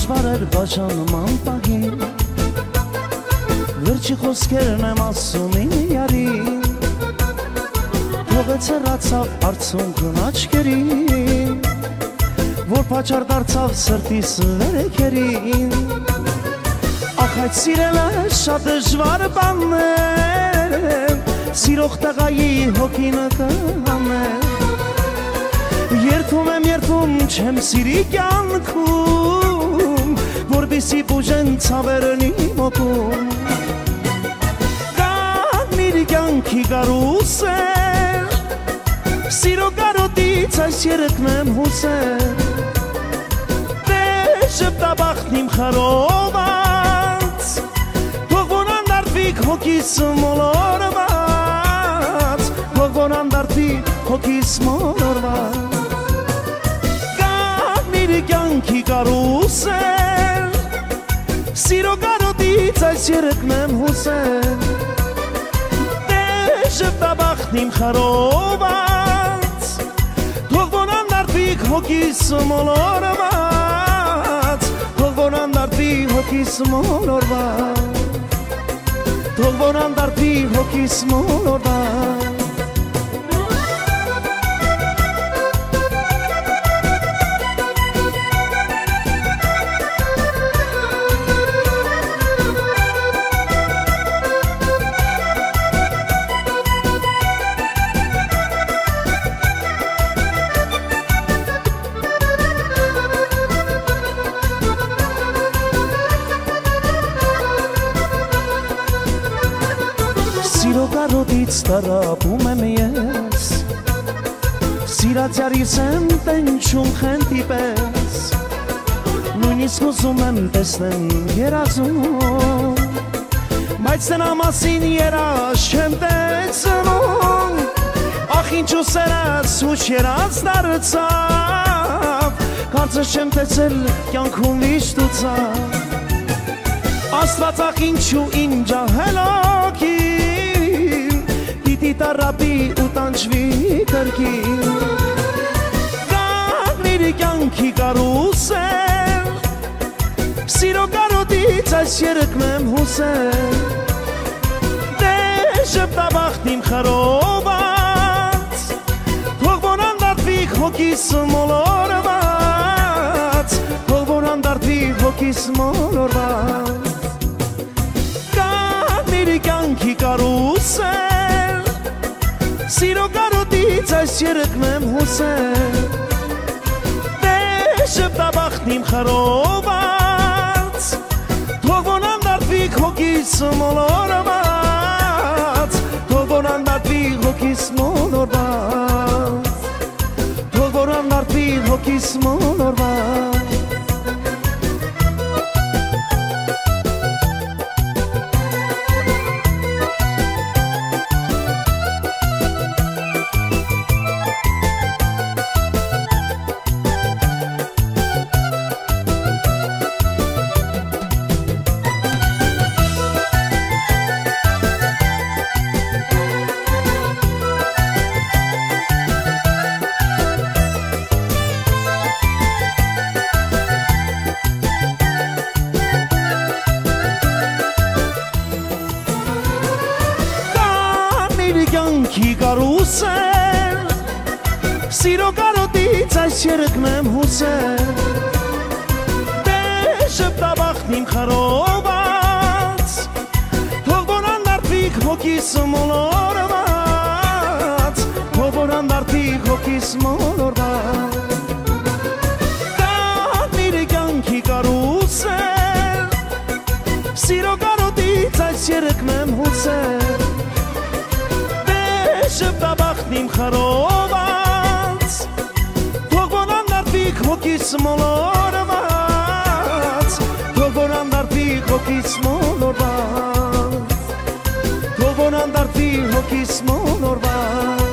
դժվար էր բաժանման պահին Վերջի խոսքերն եմ ասում իմ յարին Թողեց հեռացավ արցունքն աչքերին Որ պաճառ դարձավ սրտիս վերեքերին Ախ այդ սիրելը շատ դժվար բան է Սիրող տղայի հոգին կհաներ Երդում եմ երդում չեմ սիրի կյանքում Որպեսի բուժեն ցավերն իմ օգում Կարմիր կյանքի կարուսել Սիրո կարոտից այս երգն եմ հուսել Դե ժպտաբախտն իմ խարոված Թող որ անդարտվիկ հոգիս մոլորված Թող որ անդարտվի հոգիս մոլորված Կարմիր կյանքի կարուսել Սիրո կարոտից այս երգն եմ հուսել Դե ժպտաբախտն իմ խարոված Թող որ անդարտվիկ հոգիս մոլորված Թող որ անդարտվի հոգիս մոլորված Թող որ անդարտվի հոգիս մոլորված Սիրո կարոտից տարապում եմ ես Սիրած յարիս եմ տենչում խենտի պես Նույնիսկ ուզում եմ տեսնեմ երազում Բայց նրա մասին երազ չեմ տեսնում Ախ ինչու սերած ուչ երաز դարձավ Կարծես չեմ տեսել կյանքում վիշտ ու ցավ Աստված ախ ինչու ինձ ահելոքի Պիտի տարապի ու տանջվի կրկին Կարմիր կյանքի կարուսել Սիրո կարոտից այս երգն եմ հուսել Դե ժպտաբախտ իմ խարոված Թող որ անդարտվի հոգիս մոլորված Թող որ անդարտվի հոգիս մոլորված Կարմիր կյանքի կարուսել Սիրո կարոտից այս երգն եմ հուսել Դե ժպտաբախտն իմ խարոված Թող որ անդարտվի հոգիս մոլորված Թող որ անդարտվի հոգիս մոլորված Թող որ անդարտվի հոգիս մոլորված Կյանքի կարուսել Սիրո կարոտից այս երգն եմ հուսել Դե ժպտաբախտն իմ խարոված Թող որ անդարտվի հոգիս մոլորված Թող որ անդարտվի հոգիս մոլորված Կարմիր կյանքի կարուսել Սիրո կարոտից այս երգն եմ հուսել Ժպտաբախտն իմ խարոված Թող որ անդարտվի հոգիս մոլորված Թող որ անդարտվի հոգիս մոլորված Թող որ անդարտվի հոգիս մոլորված